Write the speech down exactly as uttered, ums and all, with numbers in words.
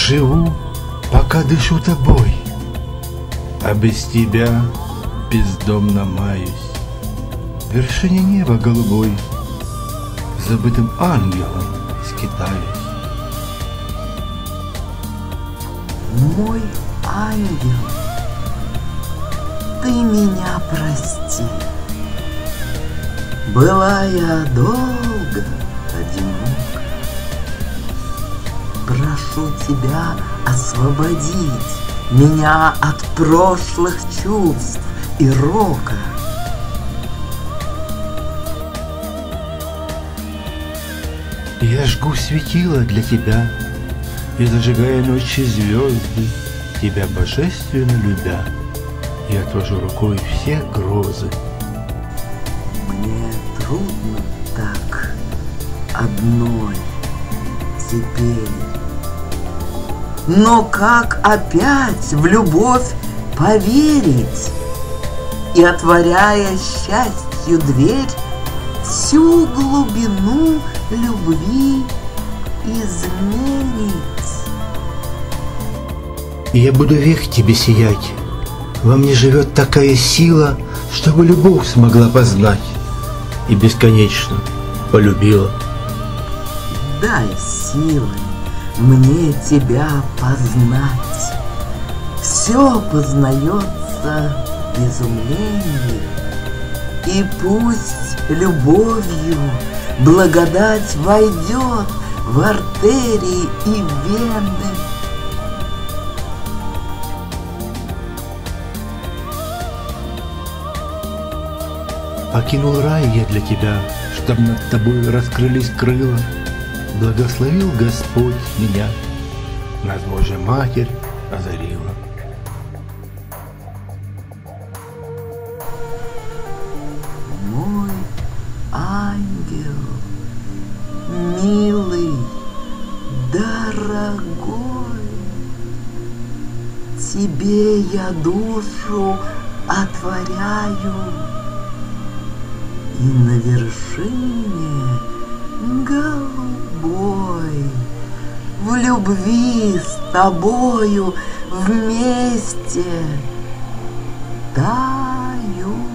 Живу, пока дышу тобой, а без тебя бездомно маюсь. В вершине неба голубой забытым ангелом скитаюсь. Мой ангел, ты меня прости. Была я долго одинока. Прошу тебя освободить меня от прошлых чувств и рока. Я жгу светила для тебя и, зажигая ночи звезды, тебя божественно любя, я отвожу рукой все грозы. Мне трудно так одной теперь. Но как опять в любовь поверить и, отворяя счастью дверь, всю глубину любви измерить? Я буду век тебе сиять. Во мне живет такая сила, чтобы любовь смогла познать и бесконечно полюбила. Дай силы мне тебя познать. Все познается в изумлении, и пусть любовью благодать войдет в артерии и вены. Покинул рай я для тебя, чтоб над тобой раскрылись крыла. Благословил Господь меня, нас Божья Матерь озарила. Мой ангел, милый, дорогой, тебе я душу отворяю, и на вершине голубой в любви с тобою вместе таю.